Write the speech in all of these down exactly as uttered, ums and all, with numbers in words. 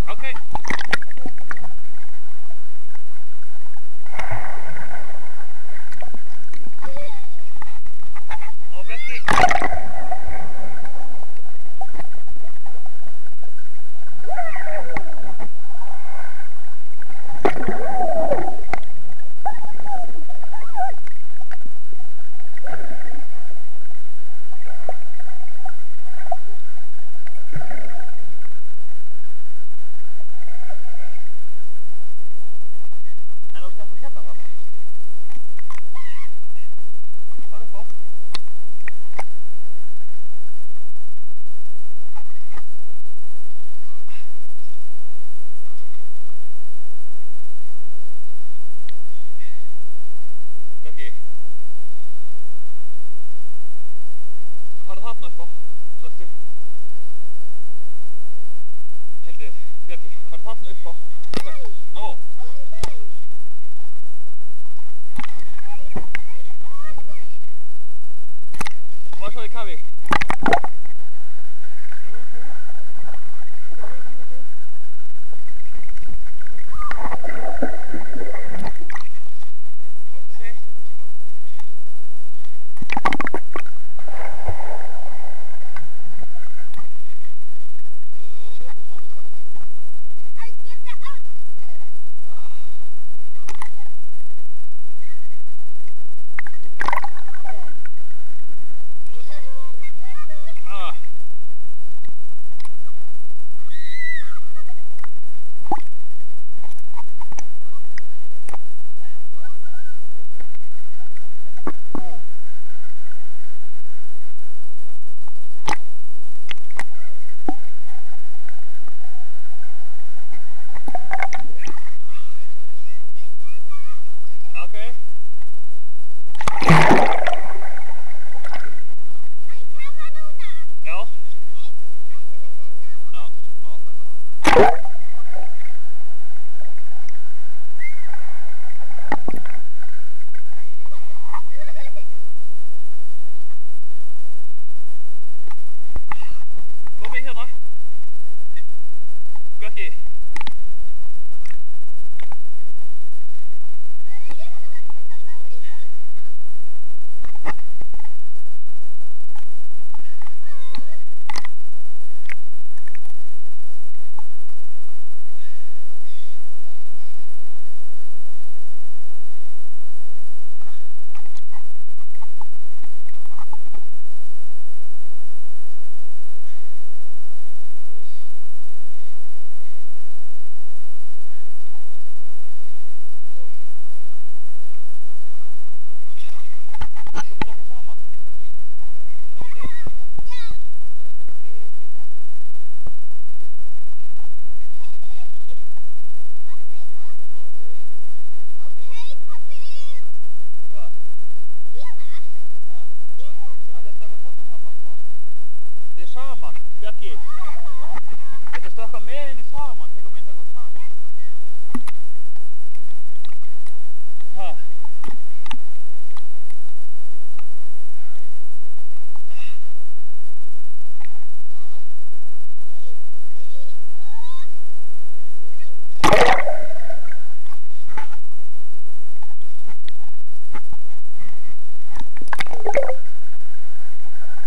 Okay. Oh, Becky. En þú sleppur hérna þarna. Hvað er upp á? Bjarki. Hvað er þarna upp á? Slepptu. Hildur, Bjarki, hvað er þarna upp á? Nó. Vad sa vi kan vi? Okay. No. No. No. Kom mee hérna. Bjarki. Saman, Bjarki. Þetta stökkva með henni saman, tekur myndaðu saman. Ha.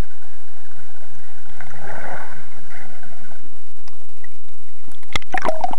You